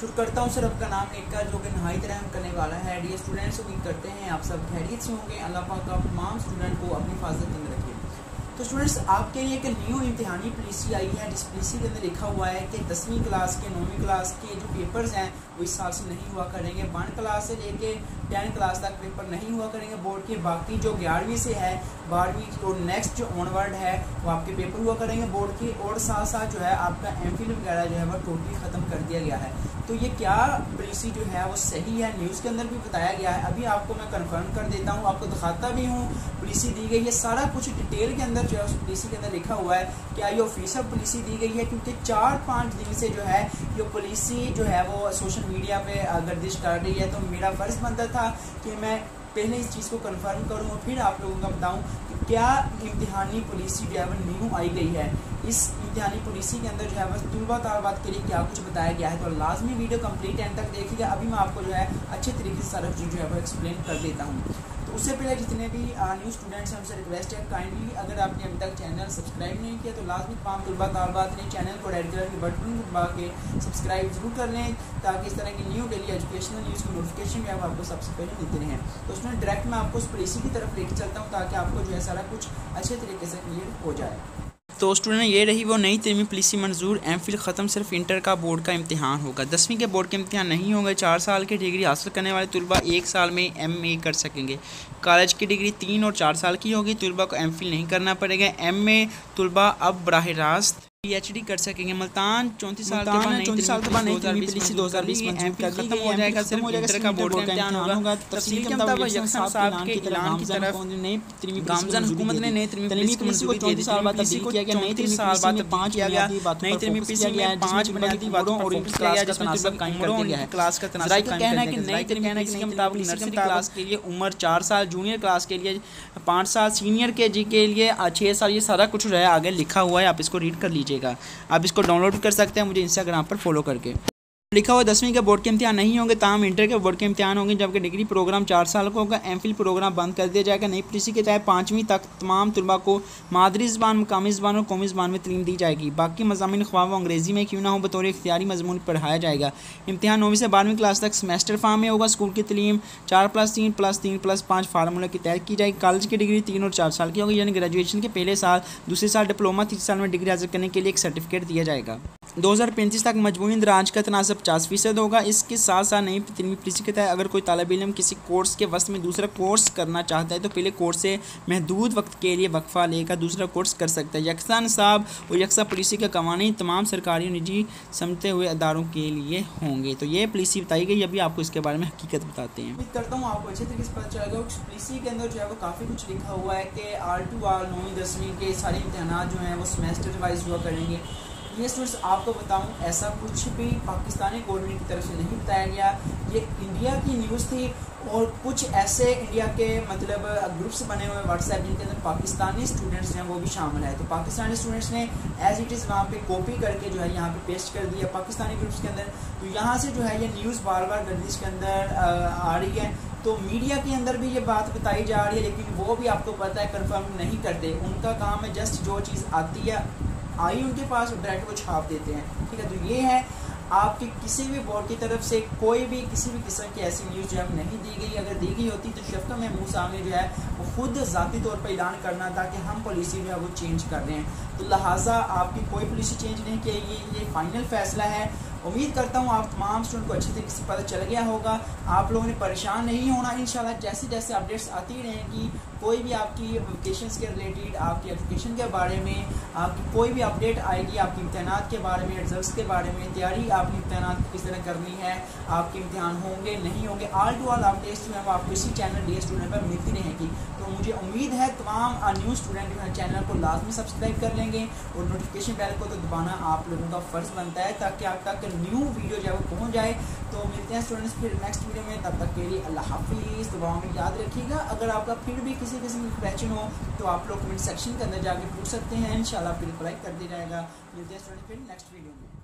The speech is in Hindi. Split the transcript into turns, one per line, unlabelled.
शुरू करता हूँ सर आपका नाम लेकर जो कि नहायत रहम करने वाला है। डियर स्टूडेंट्स, उम्मीद करते हैं आप सब खैरियत से होंगे। अल्लाह पाक आप तमाम स्टूडेंट को अपनी हिफाजत में रखे। तो स्टूडेंट्स, आपके लिए एक न्यू इम्तिहानी पॉलिसी आई है जिस पॉलिसी के अंदर लिखा हुआ है कि 10वीं क्लास के 9वीं क्लास के जो पेपर्स हैं वो इस साल से नहीं हुआ करेंगे। 1 क्लास से लेके 10 क्लास तक पेपर नहीं हुआ करेंगे बोर्ड के। बाकी जो 11वीं से है 12वीं और नेक्स्ट जो ऑनवर्ड है वो आपके पेपर हुआ करेंगे बोर्ड के। और साथ साथ जो है आपका एमफिल वगैरह जो है वो टोटली ख़त्म कर दिया गया है। तो ये क्या पॉलिसी जो है वो सही है, न्यूज़ के अंदर भी बताया गया है। अभी आपको मैं कंफर्म कर देता हूँ, आपको दिखाता भी हूँ। पॉलिसी दी गई है, सारा कुछ डिटेल के अंदर जो है उस पॉलिसी के अंदर लिखा हुआ है। क्या ये ऑफिशियल पॉलिसी दी गई है? क्योंकि 4-5 दिन से जो है ये पॉलिसी जो है वो सोशल मीडिया पे गर्दिश कर रही है। तो मेरा फ़र्ज़ बनता था कि मैं पहले इस चीज़ को कंफर्म करूँ और फिर आप लोगों को बताऊँ कि क्या इम्तिहानी पॉलिसी जो है वो न्यू आई गई है। इस इम्तिहानी पॉलिसी के अंदर जो है बस तलबा तालबात के लिए क्या कुछ बताया गया है। तो लाजमी वीडियो कंप्लीट एंड तक देखिएगा। अभी मैं आपको जो है अच्छे तरीके से सारा चीज़ जो है वो एक्सप्लेन कर देता हूँ। तो उससे पहले जितने भी न्यू स्टूडेंट्स हैं उनसे रिक्वेस्ट है, काइंडली अगर आपने अभी तक चैनल सब्सक्राइब नहीं किया तो लाजमी तमाम तलबा तालबात ने चैनल को रेड कलर के बटन को दबा के सब्सक्राइब जरूर कर लें, ताकि इस तरह की न्यू डेली एजुकेशनल न्यूज़ की नोटिफिकेशन जो है आपको सबसे पहले मिलते रहें। तो उसमें डायरेक्ट मैं आपको उस पॉलिसी की तरफ लेकर चलता हूँ ताकि आपको जो है सारा कुछ अच्छे तरीके से क्लियर हो जाए। तो स्टूडेंट, ये रही वो नई तरमीमी पॉलिसी मंजूर। एमफिल ख़त्म, सिर्फ इंटर का बोर्ड का इम्तिहान होगा। 10वीं के बोर्ड के इम्तिहान नहीं होंगे। 4 साल की डिग्री हासिल करने वाले तलबा 1 साल में MA कर सकेंगे। कॉलेज की डिग्री 3 और 4 साल की होगी। तलबा को एमफिल नहीं करना पड़ेगा। MA तलबा अब बराह रास्त PhD कर सकेंगे। मुल्तान 34 साल के बाद नई पॉलिसी 2020 में एमफिल खत्म हो जाएगा। सिर्फ इंटर का बोर्ड का इम्तिहान होगा। तफसील के मुताबिक यकसन साहब के ऐलान की तरफ गामजन हुकूमत ने नई तरमीमी पॉलिसी को 34 साल बाद तब्दील किया गया। नई तरमीमी साल बाद 5 किया गया। नई तरमीमी पॉलिसी में 5 बुनियादी बातों और फोकस किया गया जिसमें तलब कायम कर दिया है। क्लास का तनाज़ुर कायम कर दिया है कि नई तरमीमी पॉलिसी के मुताबिक नर्सरी क्लास के लिए उम्र 4 साल, जूनियर क्लास के लिए 5 साल, सीनियर KG के लिए 6 साल। ये सारा कुछ जो है आगे लिखा हुआ है, आप इसको रीड कर लीजिए। आप इसको डाउनलोड कर सकते हैं मुझे इंस्टाग्राम पर फॉलो करके। लिखा हुआ 10वीं के बोर्ड के इम्तिहान नहीं होंगे, ताहम इंटर के बोर्ड के इम्तिहान होंगे। जबकि डिग्री प्रोग्राम 4 साल का होगा। एमफिल प्रोग्राम बंद कर दिया जाएगा। नई पॉलिसी के तहत 5वीं तक तमाम तलबा को मादरी ज़बान, मकामी ज़बान और कौमी ज़बान में तालीम दी जाएगी। बाकी मज़ामीन ख्वाह वो अंग्रेज़ी में क्यों ना हो बतौर इख्तियारी मज़मून पढ़ाया जाएगा। इम्तिहान 9वीं से 12वीं क्लास तक सेमेस्टर फॉर्म में होगा। स्कूल की तालीम 4+3+3+5 फार्मूला के तहत की जाएगी। कॉलेज की डिग्री 3 और 4 साल की होगी, यानी ग्रेजुएशन के पहले साल, दूसरे साल डिप्लोमा, तीसरे साल में डिग्री हासिल करने के लिए एक सर्टिफिकेट दिया जाएगा। 2035 तक मजमूई इंदराज का तनासब 50% होगा। इसके साथ साथ नई तरमीमी पॉलिसी के तहत अगर कोई तालिब इल्म किसी कोर्स के वस्त में दूसरा कोर्स करना चाहता है तो पहले कोर्स से महदूद वक्त के लिए वक्फा लेकर दूसरा कोर्स कर सकता है। यकसा निसाब और यकसा पॉलिसी का कवानीन तमाम सरकारी और निजी समझते हुए अदारों के लिए होंगे। तो ये पॉलिसी बताई गई। अभी आपको इसके बारे में हकीकत बताते हैं। उम्मीद करता हूँ आपको अच्छे तरीके से पता चलेगा। उस पॉलिसी के अंदर जो है वो काफ़ी कुछ लिखा हुआ है कि R to R 9वीं 10वीं के सारे इम्तिहान जो हैं वो सेमेस्टर वाइज हुआ करेंगे। ये स्टूडेंट्स, आपको बताऊं ऐसा कुछ भी पाकिस्तानी गवर्नमेंट की तरफ से नहीं बताया गया। ये इंडिया की न्यूज़ थी और कुछ ऐसे इंडिया के मतलब ग्रुप्स बने हुए व्हाट्सएप जिनके अंदर पाकिस्तानी स्टूडेंट्स हैं वो भी शामिल है। तो पाकिस्तानी स्टूडेंट्स ने एज इट इज़ वहाँ पे कॉपी करके जो है यहाँ पे पेस्ट कर दिया पाकिस्तानी ग्रुप्स के अंदर। तो यहाँ से जो है ये न्यूज़ बार बार गर्दिश के अंदर आ रही है। तो मीडिया के अंदर भी ये बात बताई जा रही है, लेकिन वो भी आपको पता है कंफर्म नहीं करते। उनका काम है जस्ट जो चीज़ आती है आई उनके पास डायरेक्ट वो छाप देते हैं। ठीक है, तो ये है आपके किसी भी बोर्ड की तरफ से कोई भी किसी भी किस्म की ऐसी न्यूज़ जो है नहीं दी गई। अगर दी गई होती तो शफ़क़त महमूद साहब ने जो है वो खुद ज़ाती तौर पर ऐलान करना था कि हम पॉलिसी जो है वो चेंज कर रहे हैं। तो लिहाजा आपकी कोई पॉलिसी चेंज नहीं की, ये फाइनल फैसला है। उम्मीद करता हूँ आप तमाम स्टूडेंट को अच्छे तरीके से पता चल गया होगा। आप लोगों ने परेशान नहीं होना। इंशाल्लाह जैसे जैसे अपडेट्स आती रहेंगी, कोई भी आपकी एप्लीकेशंस के रिलेटेड, आपकी एजुकेशन के बारे में, आपकी कोई भी अपडेट आएगी, आपके इम्तिहानात के बारे में, रिजल्ट्स के बारे में, तैयारी आपने इम्तिहानात किस तरह करनी है, आपके इम्तिहान होंगे नहीं होंगे, ऑल टू ऑल अपडेट्स जो है वो आपको इसी चैनल डियर स्टूडेंट पर मिलती रहेगी। तो मुझे उम्मीद है तमाम न्यू स्टूडेंट जो है चैनल को लाजमी सब्सक्राइब कर लेंगे और नोटिफिकेशन बेल को तो दबाना आप लोगों का फ़र्ज़ बनता है ताकि आप तक न्यू वीडियो जो है वो पहुँच जाए। तो मिलते हैं स्टूडेंट्स फिर नेक्स्ट वीडियो में, तब तक के लिए अल्लाह हाफिज़। दुआओं में याद रखिएगा। अगर आपका फिर भी किसी किस्म की क्वेश्चन हो तो आप लोग कमेंट सेक्शन के अंदर जाके पूछ सकते हैं। इंशाल्लाह फिर रिप्लाई कर दिया जाएगा। मिलते हैं स्टूडेंट फिर नेक्स्ट वीडियो में।